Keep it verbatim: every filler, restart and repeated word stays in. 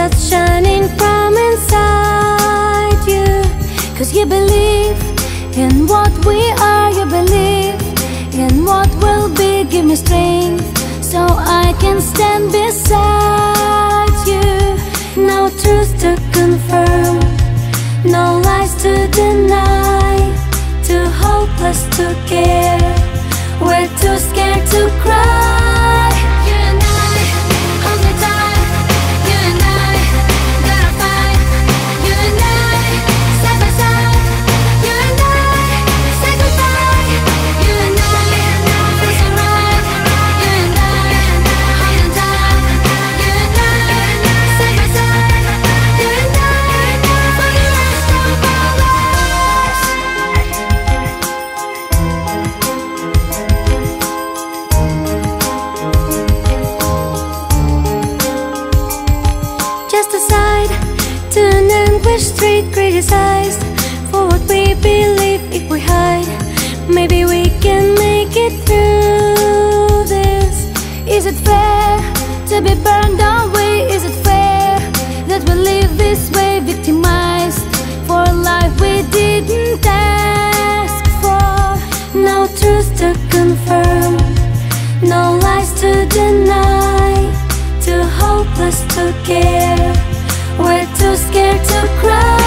that's shining from inside you. Cause you believe in what we are, you believe in what will be. Give me strength so I can stand beside you. No truth to confirm, no lies to deny, too hopeless to care, we're too scared to cry. You and I, hold me tight. You and I, gotta fight. You and I, side by side. You and I, say goodbye. You and I, feels alright. You and I, hold on tight. You and I, side by side. You and I, for the rest of our lives. Just aside to an anguished street, criticized for what we believe. If we hide, maybe we can make it through this. Is it fair to be burned away? Is it fair that we live this way, victimized for a life we didn't ask for? No truth to confirm, no lies to deny, too hopeless to care, we're too scared to cry.